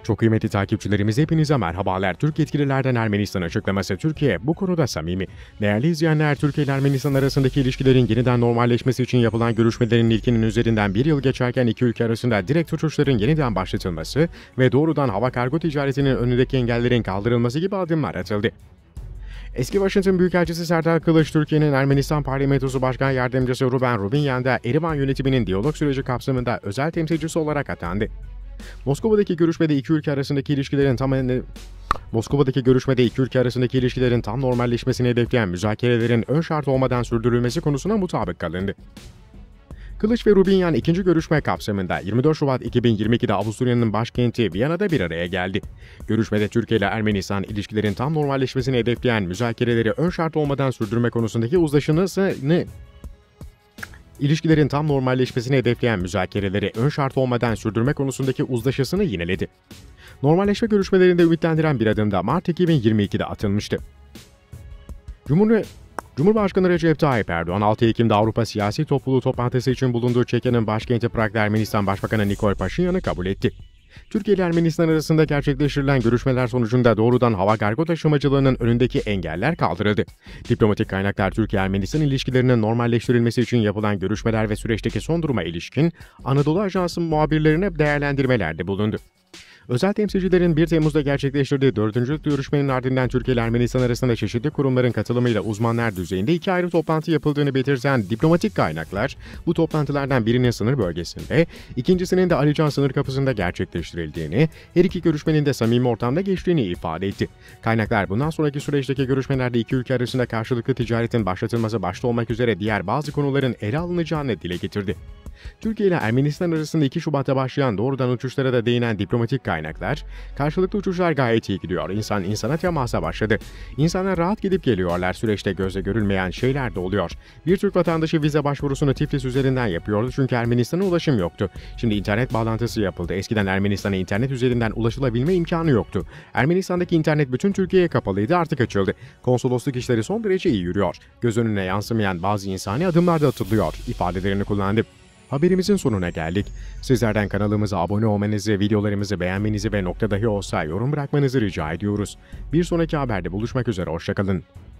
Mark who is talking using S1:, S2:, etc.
S1: Çok kıymetli takipçilerimiz hepinize merhabalar. Türk yetkililerden Ermenistan açıklaması. Türkiye bu konuda samimi. Değerli izleyenler, Türkiye ile Ermenistan arasındaki ilişkilerin yeniden normalleşmesi için yapılan görüşmelerin ilkinin üzerinden bir yıl geçerken iki ülke arasında direkt uçuşların yeniden başlatılması ve doğrudan hava kargo ticaretinin önündeki engellerin kaldırılması gibi adımlar atıldı. Eski Washington Büyükelçisi Serdar Kılıç, Türkiye'nin Ermenistan Parlamentosu Başkan Yardımcısı Ruben Rubinyan'da Erivan yönetiminin diyalog süreci kapsamında özel temsilcisi olarak atandı. Moskova'daki görüşmede iki ülke arasındaki ilişkilerin tam normalleşmesini hedefleyen müzakerelerin ön şart olmadan sürdürülmesi konusuna mutabık kalındı. Kılıç ve Rubinyan ikinci görüşme kapsamında 24 Şubat 2022'de Avusturya'nın başkenti Viyana'da bir araya geldi. Görüşmede Türkiye ile Ermenistan ilişkilerin tam normalleşmesini hedefleyen müzakereleri ön şart olmadan sürdürme konusundaki uzlaşısını yineledi. Normalleşme görüşmelerinde ümitlendiren bir adım da Mart 2022'de atılmıştı. Cumhurbaşkanı Recep Tayyip Erdoğan 6 Ekim'de Avrupa Siyasi Topluluğu toplantısı için bulunduğu Çekya'nın başkenti Prag'da Ermenistan Başbakanı Nikol Paşinyan'ı kabul etti. Türkiye ile Ermenistan arasında gerçekleştirilen görüşmeler sonucunda doğrudan hava kargo taşımacılığının önündeki engeller kaldırıldı. Diplomatik kaynaklar Türkiye-Ermenistan ilişkilerinin normalleştirilmesi için yapılan görüşmeler ve süreçteki son duruma ilişkin Anadolu Ajansı'nın muhabirlerine değerlendirmelerde bulundu. Özel temsilcilerin 1 Temmuz'da gerçekleştirdiği 4. görüşmenin ardından Türkiye ile Ermenistan arasında çeşitli kurumların katılımıyla uzmanlar düzeyinde 2 ayrı toplantı yapıldığını belirten diplomatik kaynaklar, bu toplantılardan birinin sınır bölgesinde, ikincisinin de Alican sınır kapısında gerçekleştirildiğini, her iki görüşmenin de samimi ortamda geçtiğini ifade etti. Kaynaklar bundan sonraki süreçteki görüşmelerde iki ülke arasında karşılıklı ticaretin başlatılması başta olmak üzere diğer bazı konuların ele alınacağını dile getirdi. Türkiye ile Ermenistan arasında 2 Şubat'ta başlayan doğrudan uçuşlara da değinen diplomatik kaynaklar, karşılıklı uçuşlar gayet iyi gidiyor. İnsan insana temasa başladı. İnsanlar rahat gidip geliyorlar. Süreçte gözle görülmeyen şeyler de oluyor. Bir Türk vatandaşı vize başvurusunu Tiflis üzerinden yapıyordu çünkü Ermenistan'a ulaşım yoktu. Şimdi internet bağlantısı yapıldı. Eskiden Ermenistan'a internet üzerinden ulaşılabilme imkanı yoktu. Ermenistan'daki internet bütün Türkiye'ye kapalıydı, artık açıldı. Konsolosluk işleri son derece iyi yürüyor. Göz önüne yansımayan bazı insani adımlar da atılıyor ifadelerini kullandı. Haberimizin sonuna geldik. Sizlerden kanalımıza abone olmanızı, videolarımızı beğenmenizi ve nokta dahi olsa yorum bırakmanızı rica ediyoruz. Bir sonraki haberde buluşmak üzere, hoşça kalın.